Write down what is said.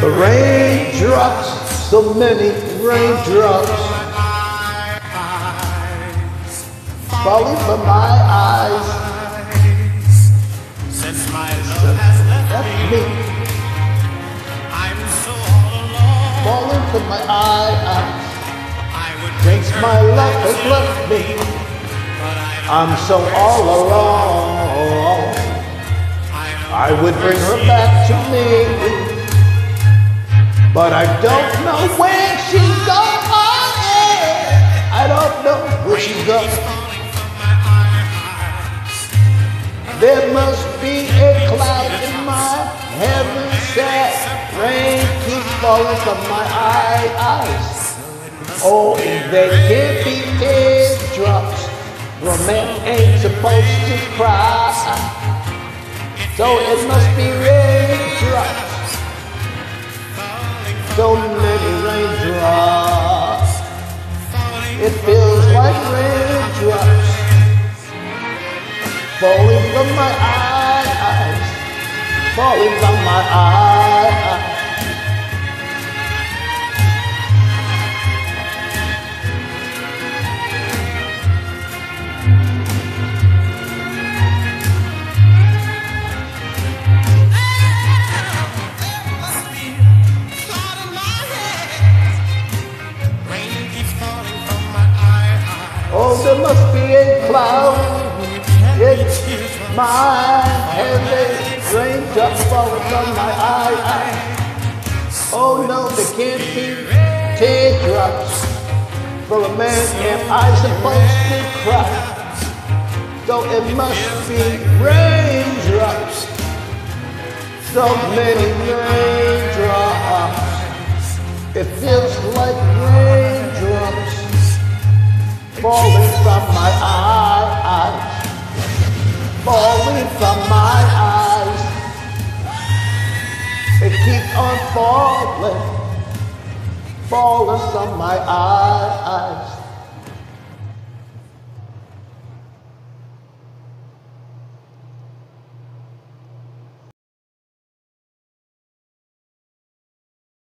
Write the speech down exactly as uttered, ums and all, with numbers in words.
The raindrops, so many raindrops falling from my eyes. Since my love has left me, I'm so all alone. Falling from my eyes. Since my love has left me, I'm so all alone. I would bring her back to me, but I don't know where she's gone. I don't know where she's gone. There must be a cloud in my heaven that rain keeps falling from my eyes. Oh, if there can't be teardrops, well, man ain't supposed to cry. So it must be raindrops, so many raindrops. It feels like raindrops falling from my eyes, falling from my eyes. Oh, there must be a cloud in my heaven, raindrops falling from my eyes. Oh no, there can't be teardrops, for a man am I supposed to cry. So it must be raindrops, so many raindrops. It feels like raindrops falling from my eyes, falling from my eyes. It keeps on falling, falling from my eyes.